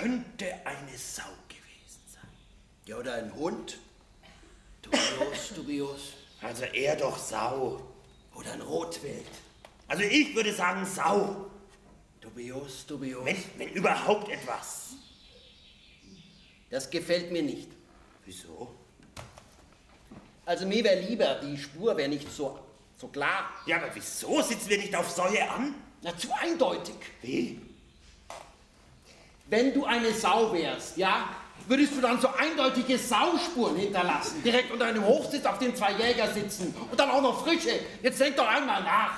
könnte eine Sau gewesen sein. Ja, oder ein Hund. Dubios, dubios. Also er doch Sau. Oder ein Rotwild. Also ich würde sagen Sau. Dubios, dubios. Wenn überhaupt etwas. Das gefällt mir nicht. Wieso? Also mir wäre lieber, die Spur wäre nicht so klar. Ja, aber wieso sitzen wir nicht auf Säue an? Na, zu eindeutig. Wie? Wenn du eine Sau wärst, ja, würdest du dann so eindeutige Sauspuren hinterlassen. Direkt unter einem Hochsitz, auf dem 2 Jäger sitzen. Und dann auch noch frische. Jetzt denk doch einmal nach.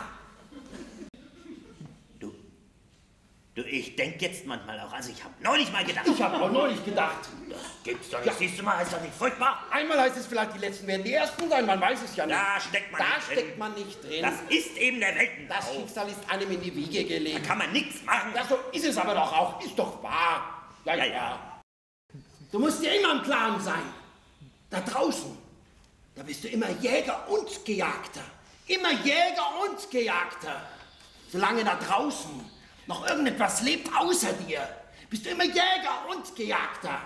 Du, ich denke jetzt manchmal auch. Also ich habe neulich mal gedacht. Ich habe auch neulich gedacht. Das gibt's doch nicht. Ja. Siehst du mal, ist doch nicht furchtbar. Einmal heißt es vielleicht, die Letzten werden die Ersten sein. Man weiß es ja nicht. Da steckt man nicht drin. steckt man nicht drin. Das ist eben der Weltenlauf. Das Schicksal ist einem in die Wiege gelegt. Da kann man nichts machen. Ja, so ist es aber doch auch. Ist doch wahr. Ja. Du musst dir immer im Klaren sein. Da draußen, da bist du immer Jäger und Gejagter. Immer Jäger und Gejagter. Solange da draußen noch irgendetwas lebt außer dir, bist du immer Jäger und Gejagter.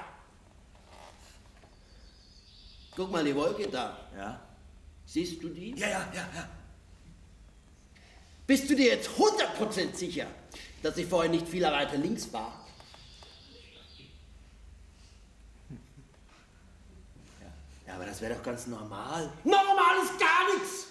Guck mal, die Wolke da. Ja? Siehst du die? Ja. Bist du dir jetzt 100% sicher, dass ich vorher nicht viel weiter links war? Ja, aber das wäre doch ganz normal. Normal ist gar nichts.